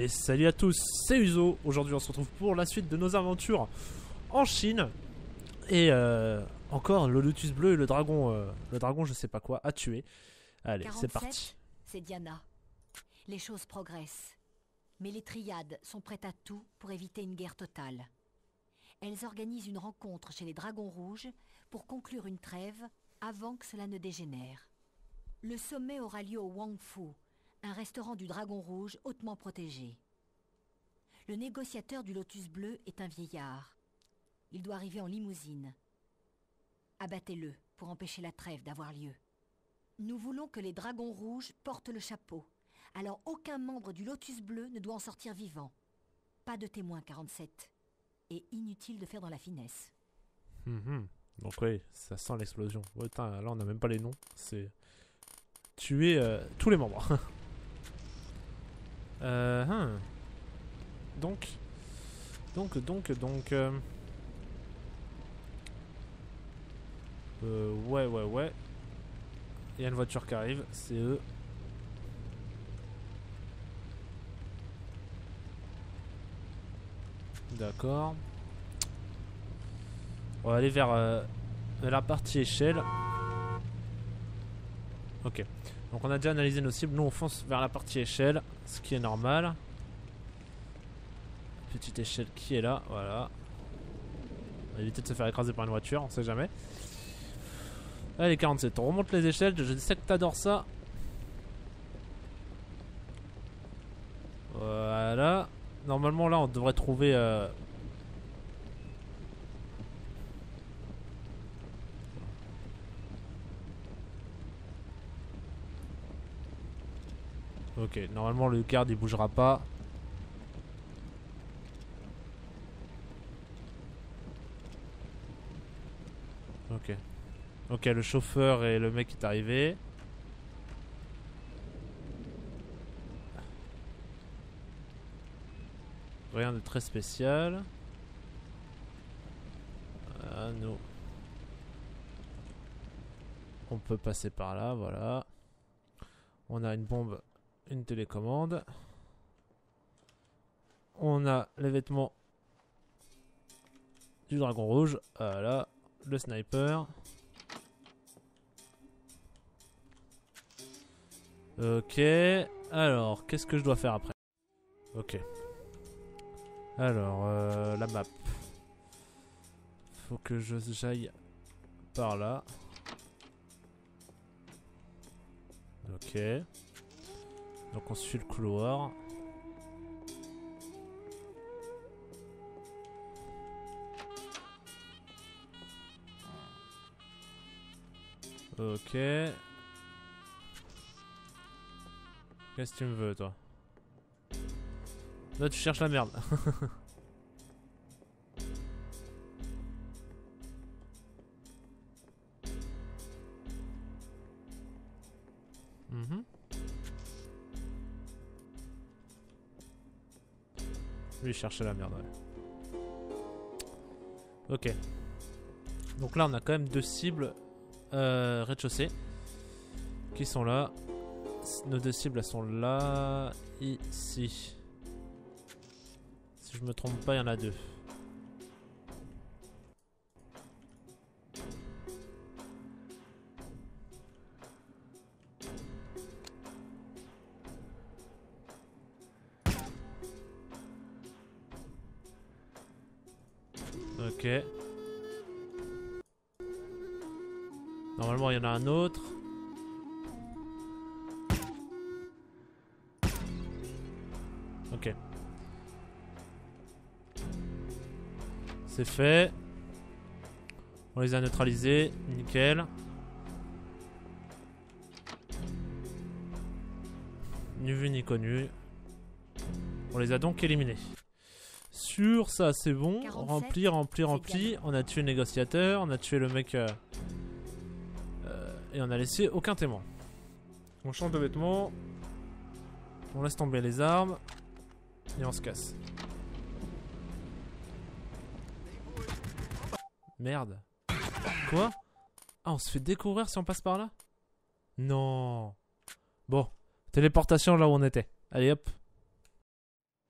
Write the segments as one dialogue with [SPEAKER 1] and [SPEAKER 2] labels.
[SPEAKER 1] salut à tous, c'est Uzo. Aujourd'hui on se retrouve pour la suite de nos aventures en Chine. Et encore le lotus bleu et le dragon je sais pas quoi à tuer. Allez, c'est
[SPEAKER 2] 47,
[SPEAKER 1] parti.
[SPEAKER 2] c'est Diana. Les choses progressent. Mais les triades sont prêtes à tout pour éviter une guerre totale. Elles organisent une rencontre chez les dragons rouges pour conclure une trêve avant que cela ne dégénère. Le sommet aura lieu au Wang Fu, un restaurant du dragon rouge hautement protégé. Le négociateur du lotus bleu est un vieillard. Il doit arriver en limousine. Abattez-le pour empêcher la trêve d'avoir lieu. Nous voulons que les dragons rouges portent le chapeau. Alors aucun membre du lotus bleu ne doit en sortir vivant. Pas de témoin 47. Et inutile de faire dans la finesse.
[SPEAKER 1] Donc oui, ça sent l'explosion. Oh, putain, là on n'a même pas les noms. C'est tuer tous les membres. Donc. Ouais. Il y a une voiture qui arrive, c'est eux. D'accord. On va aller vers la partie échelle. Ok. Donc on a déjà analysé nos cibles. Nous on fonce vers la partie échelle, ce qui est normal. Petite échelle qui est là, voilà. On va éviter de se faire écraser par une voiture, on sait jamais. Allez 47, on remonte les échelles, je sais que t'adores ça. Voilà. Normalement là on devrait trouver... Ok, normalement le garde il bougera pas. Ok, le chauffeur et le mec est arrivé. Rien de très spécial. Nous. On peut passer par là, voilà. On a une bombe, une télécommande. On a les vêtements du dragon rouge. Voilà, le sniper. Ok, alors qu'est-ce que je dois faire après? Ok. Alors, la map. Faut que j'aille par là. Ok. Donc on suit le couloir. Ok. Qu'est-ce que tu me veux, toi? Là, tu cherches la merde. Lui, il cherche la merde, ouais. Ok. Donc là, on a quand même deux cibles rez-de-chaussée qui sont là. Nos deux cibles, elles sont là, ici. Si je me trompe pas, il y en a deux. Ok. Normalement, il y en a un autre. Ok. C'est fait. On les a neutralisés. Nickel. Ni vu ni connu. On les a donc éliminés. Sur ça, c'est bon.
[SPEAKER 2] 47,
[SPEAKER 1] Rempli. On a tué le négociateur. On a tué le mec. Et on a laissé aucun témoin. On change de vêtements. On laisse tomber les armes. Et on se casse. Merde. Quoi? Ah, on se fait découvrir si on passe par là? Non. Bon. Téléportation là où on était. Allez hop.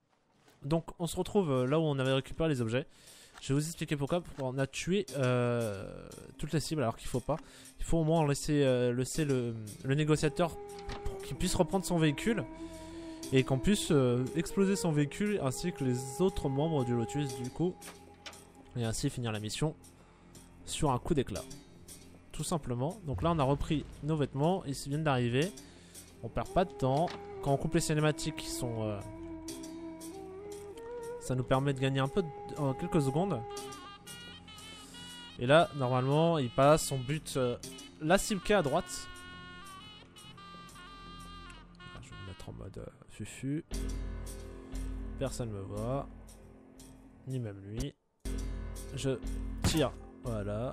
[SPEAKER 1] Donc on se retrouve là où on avait récupéré les objets. Je vais vous expliquer pourquoi. On a tué toutes les cibles alors qu'il faut pas. Il faut au moins laisser le négociateur pour qu'il puisse reprendre son véhicule. Et qu'on puisse exploser son véhicule ainsi que les autres membres du Lotus du coup. Et ainsi finir la mission sur un coup d'éclat. Tout simplement. Donc là on a repris nos vêtements. Ils viennent d'arriver. On perd pas de temps. Quand on coupe les cinématiques qui sont... ça nous permet de gagner un peu en quelques secondes. Et là normalement il passe. On bute la cible qui est à droite. Je vais me mettre en mode fufu. Personne me voit. Ni même lui. Je tire. Voilà.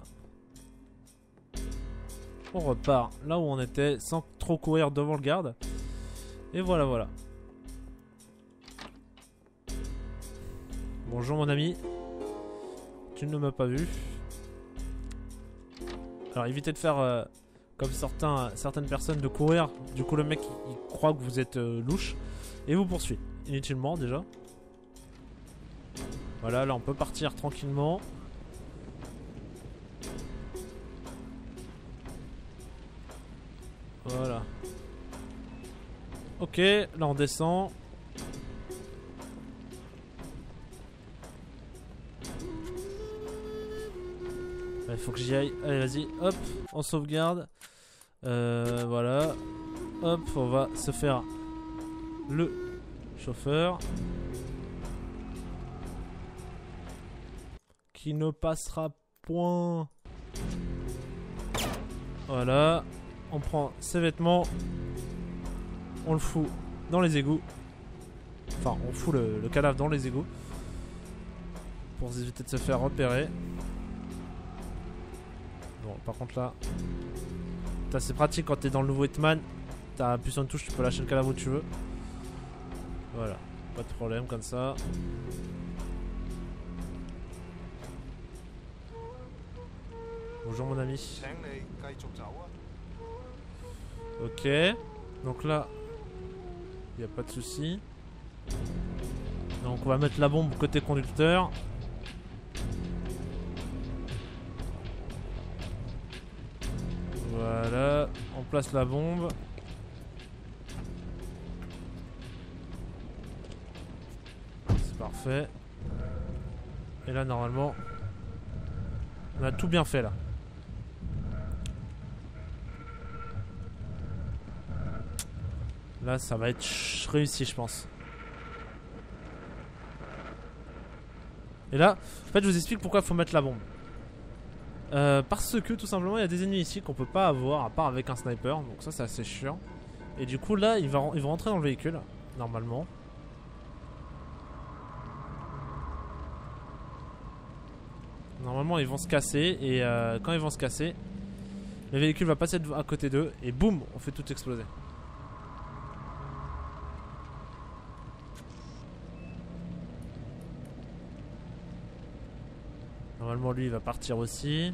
[SPEAKER 1] On repart là où on était sans trop courir devant le garde. Et voilà, voilà. Bonjour mon ami. Tu ne m'as pas vu. Alors évitez de faire comme certaines personnes de courir. Du coup le mec il croit que vous êtes louche. Et vous poursuit. Inutilement déjà. Voilà, là on peut partir tranquillement. Voilà. Ok, là on descend. Il faut que j'y aille. Allez, vas-y, hop, on sauvegarde. Voilà. Hop, on va se faire le chauffeur. Qui ne passera point. Voilà. On prend ses vêtements. On le fout dans les égouts. Enfin, on fout le cadavre dans les égouts. Pour éviter de se faire repérer. Bon, par contre là, c'est pratique quand t'es dans le nouveau Hitman. T'as appuyé sur une touche, tu peux lâcher le cadavre où tu veux. Voilà, pas de problème comme ça. Bonjour mon ami. Ok, donc là, il n'y a pas de souci. Donc on va mettre la bombe côté conducteur. Voilà, on place la bombe. C'est parfait. Et là normalement, on a tout bien fait là. Là ça va être réussi je pense. Et là, en fait je vous explique pourquoi il faut mettre la bombe. Parce que tout simplement il y a des ennemis ici qu'on peut pas avoir à part avec un sniper. Donc ça c'est assez chiant. Et du coup là ils vont rentrer dans le véhicule. Normalement. Normalement ils vont se casser. Et quand ils vont se casser, le véhicule va passer à côté d'eux. Et boum, on fait tout exploser. Normalement lui il va partir aussi.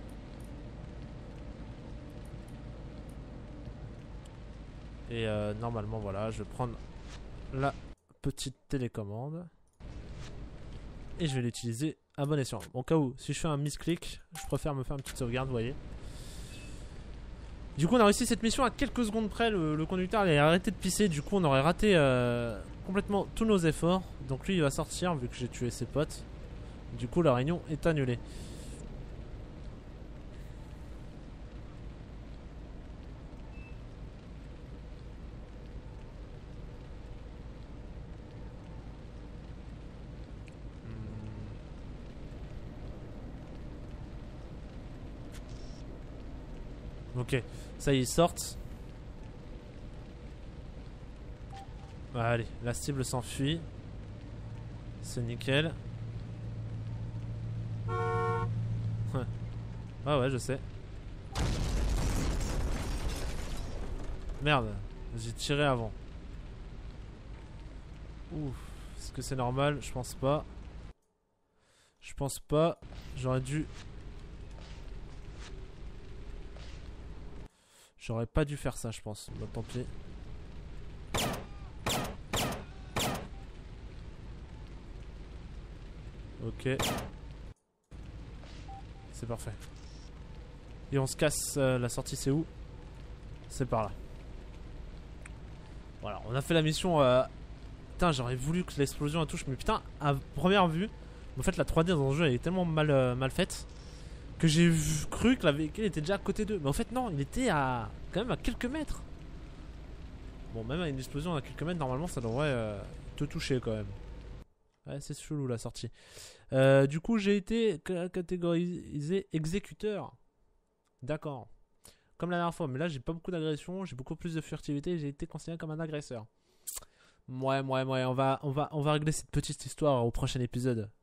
[SPEAKER 1] Et normalement voilà, je vais prendre la petite télécommande. Et je vais l'utiliser à bon escient. Au cas où, si je fais un misclick, je préfère me faire une petite sauvegarde, vous voyez. Du coup on a réussi cette mission à quelques secondes près. Le conducteur il a arrêté de pisser. Du coup on aurait raté complètement tous nos efforts. Donc lui il va sortir vu que j'ai tué ses potes. Du coup la réunion est annulée. Ok, ça y est, ils sortent. Allez, la cible s'enfuit. C'est nickel. Ah ouais, je sais. Merde, j'ai tiré avant. Ouf, est-ce que c'est normal? Je pense pas. Je pense pas. J'aurais dû... J'aurais pas dû faire ça, je pense. Bah, tant pis. Ok. C'est parfait. Et on se casse. La sortie, c'est où? C'est par là. Voilà, on a fait la mission. Putain, j'aurais voulu que l'explosion touche. Mais putain, à première vue, en fait, la 3D dans le jeu elle est tellement mal faite que j'ai cru que la véhicule était déjà à côté d'eux. Mais en fait, non, il était quand même à quelques mètres. Bon, même à une explosion à quelques mètres, normalement, ça devrait te toucher quand même. Ouais, c'est chelou la sortie. Du coup, j'ai été catégorisé exécuteur. D'accord. Comme la dernière fois, mais là, j'ai pas beaucoup d'agression, j'ai beaucoup plus de furtivité, j'ai été considéré comme un agresseur. Ouais, on va régler cette petite histoire au prochain épisode.